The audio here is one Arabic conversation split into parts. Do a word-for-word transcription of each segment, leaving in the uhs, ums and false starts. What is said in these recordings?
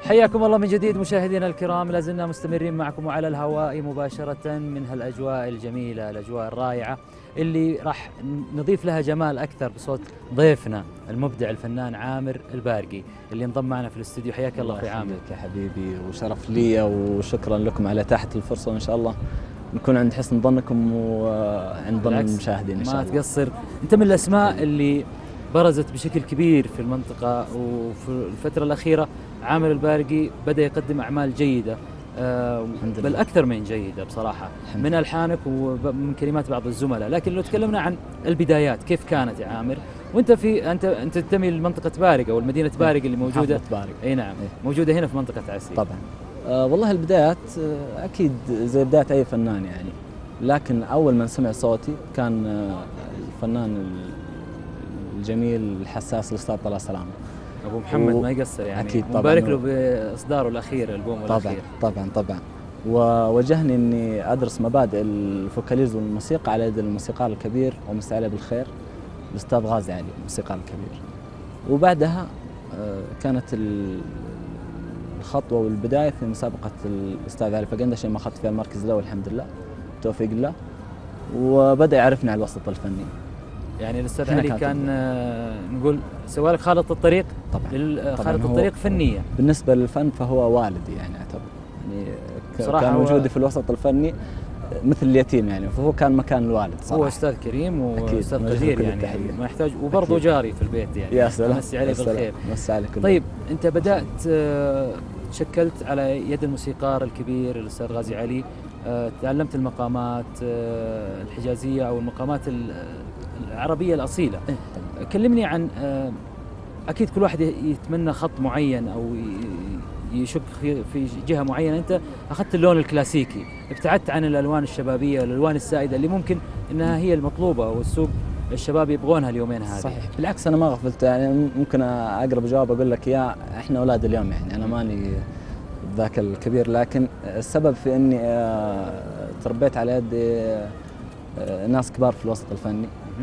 حياكم الله من جديد مشاهدينا الكرام، لازلنا مستمرين معكم وعلى الهواء مباشرة من هالأجواء الجميلة، الأجواء الرائعة اللي راح نضيف لها جمال أكثر بصوت ضيفنا المبدع الفنان عامر البارقي اللي انضم معنا في الاستوديو. حياك الله أخوي عامر. يا حبيبي، وشرف لي وشكرا لكم على إتاحة الفرصة، وإن شاء الله نكون عند حسن ظنكم وعند ظن المشاهدين إن شاء الله. ما تقصر، أنت من الأسماء اللي برزت بشكل كبير في المنطقة، وفي الفترة الأخيرة عامر البارقي بدأ يقدم أعمال جيدة، آه بل أكثر من جيدة بصراحة، من ألحانك ومن كلمات بعض الزملاء. لكن لو تكلمنا عن البدايات كيف كانت يا عامر وأنت في أنت أنت تنتمي لمنطقة بارق أو المدينة بارق اللي موجودة بارق. أي نعم، إيه؟ موجودة هنا في منطقة عسير. طبعا. آه والله البدايات آه أكيد زي بداية أي فنان يعني، لكن أول من سمع صوتي كان آه الفنان الجميل الحساس الأستاذ طلال سلامة ابو محمد و... ما يقصر يعني، اكيد طبعا، مبارك له باصداره الاخير، البوم طبعا الاخير. طبعا طبعا ووجهني اني ادرس مبادئ الفوكاليز والموسيقى على يد الموسيقار الكبير ومسي عليه بالخير الاستاذ غازي علي، الموسيقار الكبير. وبعدها كانت الخطوه والبدايه في مسابقه الاستاذ علي فقندش ما اخذت فيها المركز الاول الحمد لله بتوفيق الله، وبدا يعرفني على الوسط الفني. يعني الاستاذ علي كان آه نقول سوى لك خالط الطريق. طبعا خالط الطريق فنيا. بالنسبه للفن فهو والدي يعني اعتبر، يعني كان وجودي في الوسط الفني مثل اليتيم يعني، فهو كان مكان الوالد صراحه. هو استاذ كريم واستاذ قدير يعني, يعني ما يحتاج، وبرضه جاري في البيت يعني. يا سلام، مسي عليه بالخير. مسي عليك. طيب انت بدات آه شكلت على يد الموسيقار الكبير الاستاذ غازي علي، آه تعلمت المقامات آه الحجازيه او المقامات العربية الأصيلة. كلمني عن، أكيد كل واحد يتمنى خط معين أو يشك في جهة معينة، أنت أخذت اللون الكلاسيكي، ابتعدت عن الألوان الشبابية والألوان السائدة اللي ممكن أنها هي المطلوبة والسوق الشباب يبغونها اليومين هذه. صحيح، بالعكس أنا ما غفلت يعني، ممكن أقرب جواب أقول لك يا إحنا أولاد اليوم يعني، أنا ماني ذاك الكبير، لكن السبب في أني تربيت على يد ناس كبار في الوسط الفني،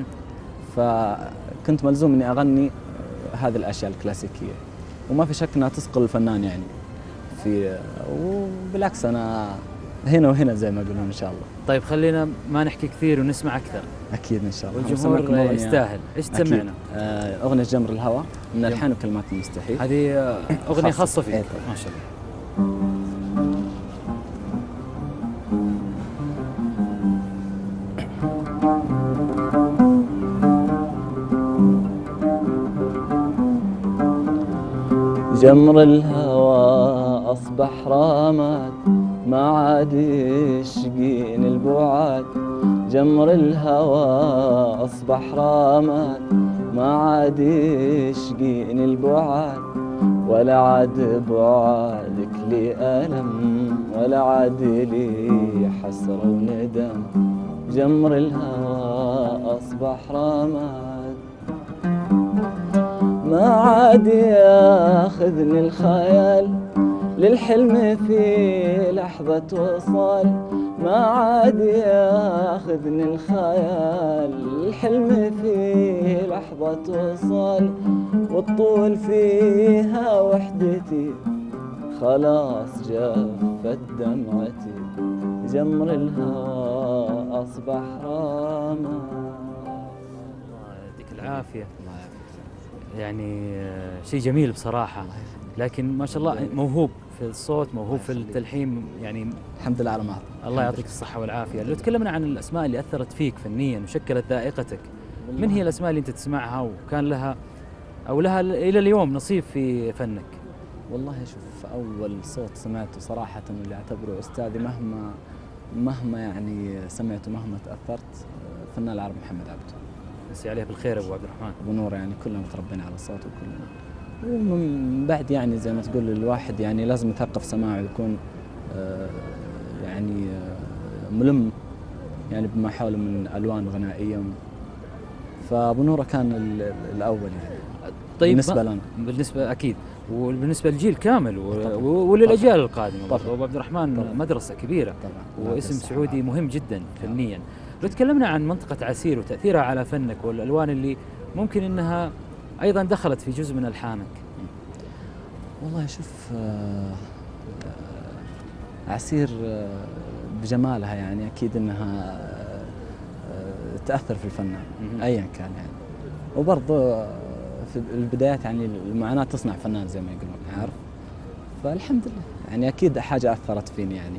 فكنت ملزوم اني اغني هذه الاشياء الكلاسيكيه، وما في شك انها تثقل الفنان يعني في، وبالعكس انا هنا وهنا زي ما يقولون ان شاء الله. طيب خلينا ما نحكي كثير ونسمع اكثر. اكيد ان شاء الله، والجمهور يستاهل. ايش تسمعنا؟ آه اغنيه جمر الهوى من الحان وكلمات المستحيل. هذه اغنيه خاصه فيك. ما شاء الله. جمر الهوى أصبح رامات، ما عاد يشقين البعاد. جمر الهوى أصبح رامات، ما عاد يشقين البعاد. ولا عاد بعادك لي ألم، ولا عاد لي حسرة وندم. جمر الهوى أصبح رامات، ما عاد ياخذني الخيال للحلم في لحظة وصال. ما عاد ياخذني الخيال للحلم في لحظة وصال. والطول فيها وحدتي خلاص جفت دمعتي. جمر الهوى أصبح راما. الله يديك العافية، يعني شيء جميل بصراحة، لكن ما شاء الله موهوب في الصوت، موهوب في التلحين يعني. الحمد لله على ما الله يعطيك الصحة والعافية. لو تكلمنا عن الأسماء اللي أثرت فيك فنيا وشكلت ذائقتك، من هي الأسماء اللي أنت تسمعها وكان لها أو لها إلى اليوم نصيب في فنك؟ والله شوف، أول صوت سمعته صراحة واللي أعتبره أستاذي مهما مهما يعني سمعته مهما تأثرت، الفنان العربي محمد عبده. مسي عليه بالخير ابو عبد الرحمن. ابو نور، يعني كلنا متربين على صوته وكلنا، ومن بعد يعني زي ما تقول الواحد يعني لازم يثقف سماعه ويكون آه يعني آه ملم يعني بما حوله من الوان غنائيه، فابو نور كان الاول يعني. طيب بالنسبه لنا، بالنسبه اكيد، وبالنسبه للجيل كامل وللاجيال القادمه. ابو عبد الرحمن طبعًا. مدرسه كبيره طبعًا. واسم سعودي مهم جدا فنيا. لو تكلمنا عن منطقة عسير وتأثيرها على فنك والألوان اللي ممكن أنها أيضا دخلت في جزء من ألحانك. والله شوف، آه، آه، عسير آه، بجمالها يعني أكيد أنها آه، تأثر في الفنان مهم. أيا كان يعني. وبرضه آه، في البدايات يعني المعاناة تصنع فنان زي ما يقولون، عارف. فالحمد لله يعني أكيد حاجة أثرت فيني يعني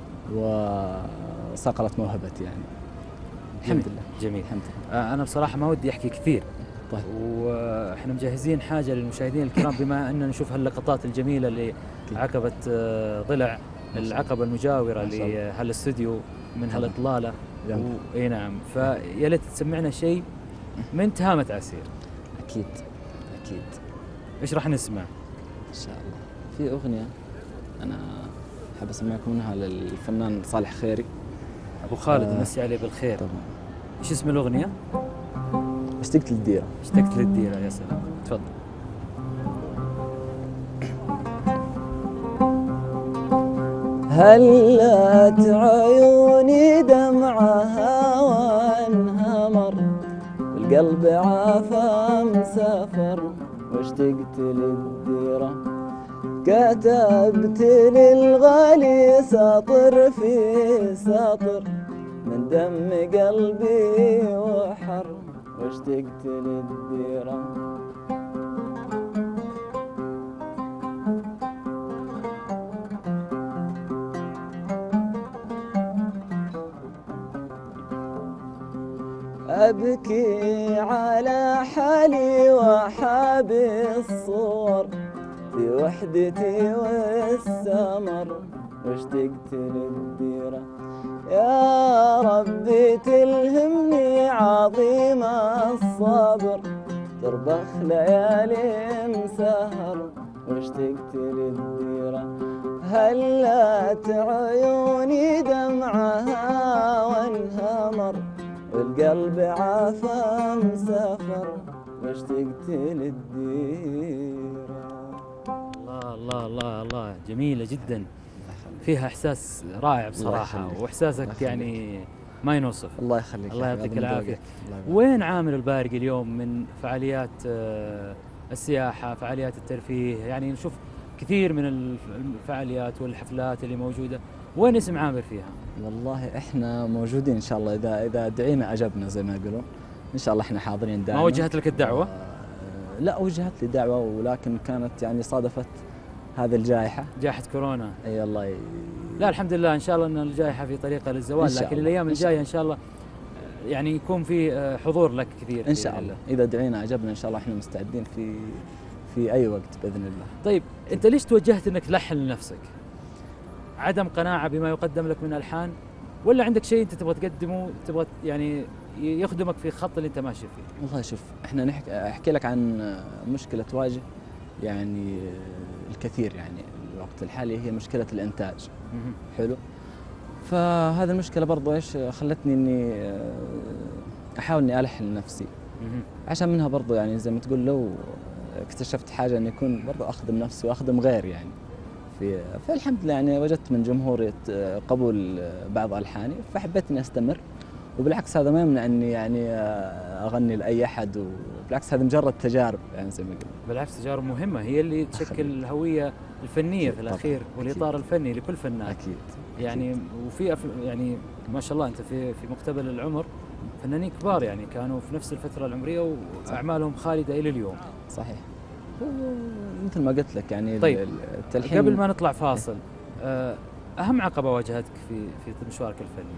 وصقلت موهبتي يعني. الحمد جميل. لله. جميل. الحمد لله. آه، أنا بصراحة ما ودي أحكي كثير، طيب. واحنا مجهزين حاجة للمشاهدين الكرام، بما أننا نشوف هاللقطات الجميلة اللي أكيد. عقبة آه، ضلع ما شاء الله. العقبة المجاورة ما شاء الله. لهالاستوديو من طبعاً. هالإطلالة. جميل. و... اي نعم، فيا ليت تسمعنا شيء من تهامة عسير. أكيد أكيد. ايش راح نسمع؟ إن شاء الله في أغنية أنا حاب أسمعكم منها للفنان صالح خيري. ابو خالد آه. مسي عليه بالخير. طبعا. ايش اسم الاغنية؟ اشتقت للديرة. اشتقت للديرة. يا سلام، تفضل. هلت عيوني دمعها وانهمر، والقلب عافى مسافر، واشتقت للديرة. كتبت للغالي سطر في سطر، من دم قلبي وحر، واشتقت للديرة. أبكي على حالي وحابي الصور، في وحدتي والسمر، واشتقت للديرة. يا ربي تلهمني عظيم الصبر، تربخ ليالي مسهر، واشتقت للديرة. هلت عيوني دمعها وانهمر، والقلب عافى مسافر، واشتقت للديرة. الله الله الله الله، جميلة جدا، فيها احساس رائع بصراحة، واحساسك يعني ما ينوصف. الله يخليك. الله يعطيك من العافية. ذوقك. الله يبارك. وين عامل البارقي اليوم من فعاليات آه، السياحة، فعاليات الترفيه؟ يعني نشوف كثير من الف- الفعاليات والحفلات اللي موجودة، وين اسم عامر فيها؟ والله احنا موجودين ان شاء الله، اذا اذا دعينا اجبنا زي ما يقولون. ان شاء الله احنا حاضرين دائما. ما وجهت لك الدعوة؟ آه لا، وجهت لي دعوه، ولكن كانت يعني صادفت هذه الجائحه. جائحة كورونا. اي الله ي... لا الحمد لله، ان شاء الله ان الجائحة في طريقها للزوال، إن شاء لكن الله. الايام إن شاء الجاية ان شاء الله آه، يعني يكون في آه، حضور لك كثير ان شاء الله. اذا دعينا اجبنا ان شاء الله، احنا مستعدين في في اي وقت باذن الله. طيب انت ليش توجهت انك تلحن لنفسك؟ عدم قناعة بما يقدم لك من الحان، ولا عندك شيء انت تبغى تقدمه، تبغى يعني يخدمك في الخط اللي انت ماشي فيه؟ والله شوف، احنا نحكي احكي لك عن مشكله تواجه يعني الكثير يعني الوقت الحالي، هي مشكله الانتاج. مهم. حلو. فهذه المشكله برضو ايش خلتني اني احاول اني الحن لنفسي، مهم. عشان منها برضو يعني زي ما تقول، لو اكتشفت حاجه اني اكون برضو اخدم نفسي واخدم غيري يعني. في فالحمد لله يعني وجدت من جمهوري قبول بعض الحاني، فحبيت اني استمر. وبالعكس هذا ما يمنع اني يعني اغني لاي احد، وبالعكس هذه مجرد تجارب يعني زي ما قلت. بالعكس تجارب مهمة، هي اللي تشكل الهوية الفنية في الأخير، والإطار الفني لكل فنان. اكيد. يعني وفي أف... يعني ما شاء الله أنت في في مقتبل العمر فنانين كبار يعني كانوا في نفس الفترة العمرية وأعمالهم خالدة إلى اليوم. صحيح. مثل ما قلت لك يعني طيب التلحين. قبل ما نطلع فاصل، آه، أهم عقبة واجهتك في في مشوارك الفني؟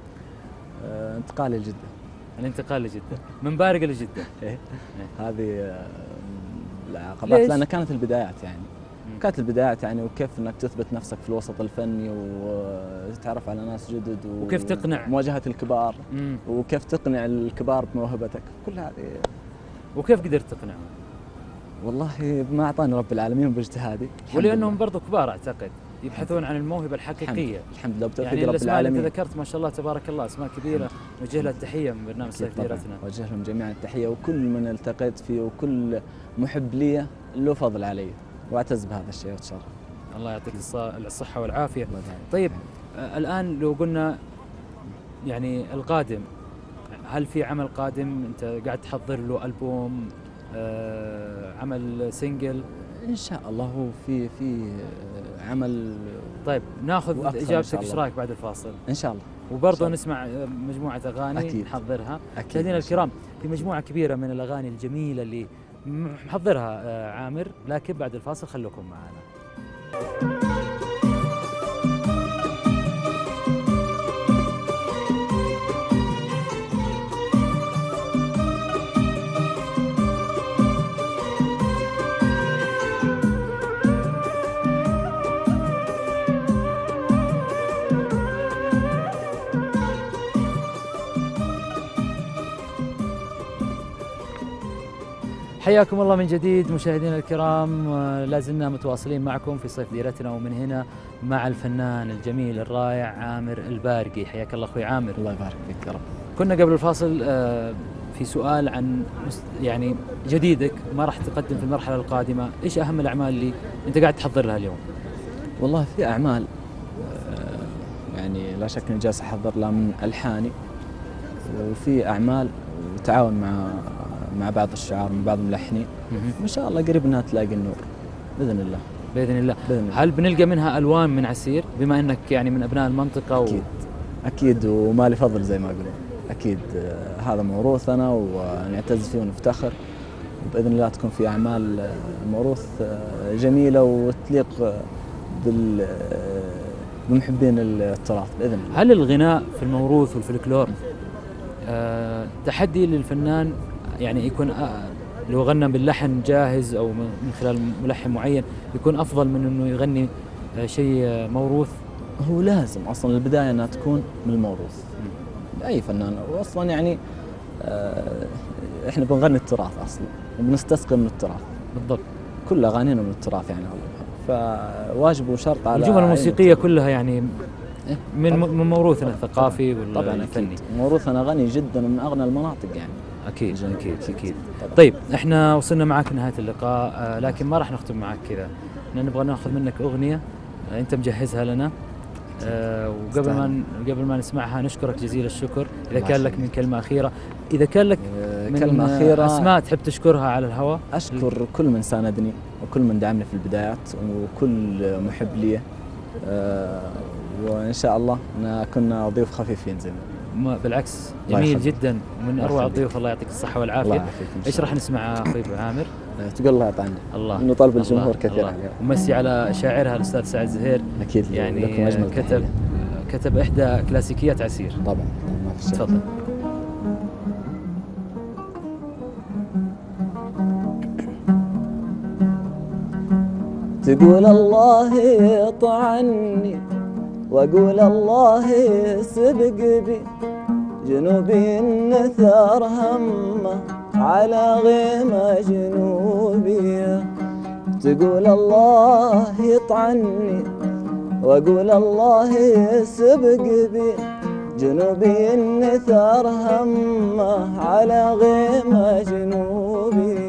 آه، انتقالي لجدة. الانتقال لجدة، من بارقة لجدة. إيه. هذه آه، العقبات، ليش؟ لأنها كانت البدايات يعني. كانت البدايات يعني، وكيف انك تثبت نفسك في الوسط الفني وتتعرف على ناس جدد و... وكيف تقنع مواجهة الكبار. مم. وكيف تقنع الكبار بموهبتك، كل هذه. وكيف قدرت تقنعهم؟ والله ما اعطاني رب العالمين باجتهادي، ولانهم برضو كبار اعتقد يبحثون عن الموهبه الحقيقيه. الحمد لله بتوفيق يعني رب الاسماء اللي العالمين. انت ذكرت ما شاء الله تبارك الله اسماء كبيره، نوجه لها التحيه من برنامج صيف ديرتنا. وجه لهم جميعا التحيه، وكل من التقيت فيه وكل محب لي له فضل علي، واعتز بهذا الشيء واتشرف. الله يعطيك الصحه والعافيه. طيب آه الان لو قلنا يعني القادم، هل في عمل قادم انت قاعد تحضر له؟ البوم، آه عمل سينجل؟ ان شاء الله هو في في عمل. طيب ناخذ اجابتك، ايش الله. رايك بعد الفاصل؟ ان شاء الله. وبرضه نسمع مجموعه اغاني أكيد. نحضرها. أكيد. مشاهدينا الكرام، في مجموعه كبيره من الاغاني الجميله اللي محضرها آه، عامر، لكن بعد الفاصل خلوكم معنا. حياكم الله من جديد مشاهدينا الكرام، لا زلنا متواصلين معكم في صيف ديرتنا، ومن هنا مع الفنان الجميل الرائع عامر البارقي. حياك الله اخوي عامر. الله يبارك فيك يا رب. كنا قبل الفاصل في سؤال عن يعني جديدك، ما راح تقدم في المرحله القادمه، ايش اهم الاعمال اللي انت قاعد تحضر لها اليوم؟ والله في اعمال يعني لا شك اني جالس احضر لها من الحاني، وفي اعمال وتعاون مع مع بعض الشعراء من بعض الملحنين، وان شاء الله قريب انها تلاقي النور باذن الله. باذن الله. باذن الله. هل بنلقى منها الوان من عسير بما انك يعني من ابناء المنطقه؟ و... اكيد اكيد، وما لي فضل زي ما اقولون. اكيد آه هذا موروثنا ونعتز فيه ونفتخر، وباذن الله تكون في اعمال آه موروث آه جميله وتليق بال آه بمحبين التراث باذن الله. هل الغناء في الموروث والفلكلور آه تحدي للفنان، يعني يكون آه لو غنى باللحن جاهز او من خلال ملحن معين يكون افضل من انه يغني آه شيء آه موروث؟ هو لازم اصلا البدايه انها تكون من الموروث لاي فنان، واصلا يعني آه احنا بنغني التراث اصلا وبنستسقي من التراث. بالضبط. كل اغانينا من التراث يعني، فواجب وشرط على الجمل الموسيقيه كلها يعني من من موروثنا الثقافي والفني. موروثنا غني جدا ومن اغنى المناطق يعني. اكيد اكيد اكيد. طيب احنا وصلنا معك لنهايه اللقاء، آه لكن ما راح نختم معك كذا، نبغى ناخذ منك اغنيه آه انت مجهزها لنا، آه وقبل ما قبل ما نسمعها نشكرك جزيل الشكر. اذا كان لك من كلمه اخيره، اذا كان لك من كلمه اخيره اسماء تحب تشكرها على الهواء. اشكر كل من ساندني وكل من دعمني في البدايات وكل محب لي، آه وان شاء الله كنا ضيوف خفيفين زي ما بالعكس جميل جدا ومن اروع الضيوف. الله يعطيك الصحه والعافيه. ايش راح نسمع اخوي عامر؟ تقول الله يطعنا. الله انه طلب الجمهور كثير. ومسي على شاعرها الاستاذ سعد زهير. اكيد يعني لكم أجمل كتب تحية. كتب احدى كلاسيكيات عسير. طبعا ما في شك. تفضل. تقول الله يطعني واقول الله سبق بي، جنوبي النثار همه على غيمه جنوبي. تقول الله يطعني واقول الله سبق بي، جنوبي النثار همه على غيمه جنوبي.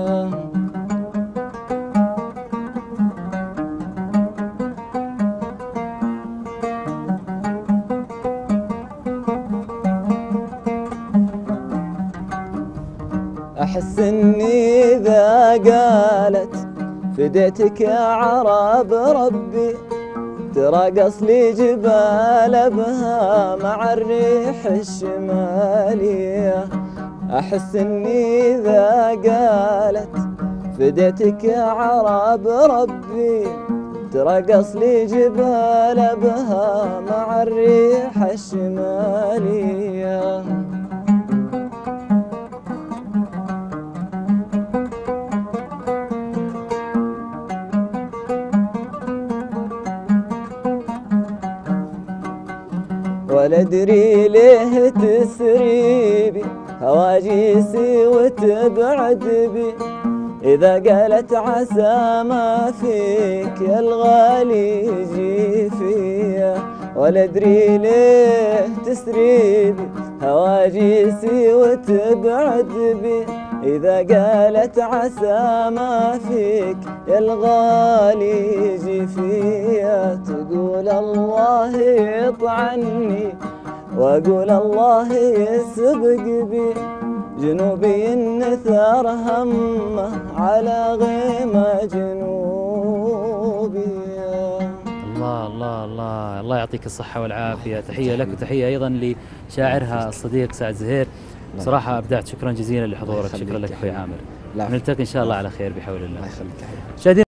أحس إني إذا قالت فديتك يا عرب ربي، ترقص لي جبال بها مع الريح الشمالية. أحس إني إذا قالت فديتك يا عرب ربي، ترقص لي جبال بها مع الريح الشمالية. ولا ادري ليه تسري بي هواجيسي وتبعد بي، اذا قالت عسى ما فيك يا الغالي يجي فيا. ولا ادري ليه تسري بي هواجيسي وتبعد بي، اذا قالت عسى ما فيك يا الغالي يجي فيا. تقول الله يطعني واقول الله يسبق بي، جنوبي النثار همه على غيمه جنوبي. الله الله الله الله يعطيك الصحة والعافية. تحية لك وتحية أيضا لشاعرها الصديق سعد زهير. صراحة أبدعت. شكرا جزيلا لحضورك. شكرا لك أخوي عامر. نلتقي إن شاء الله على خير بحول الله. الله يخليك. مشاهدينا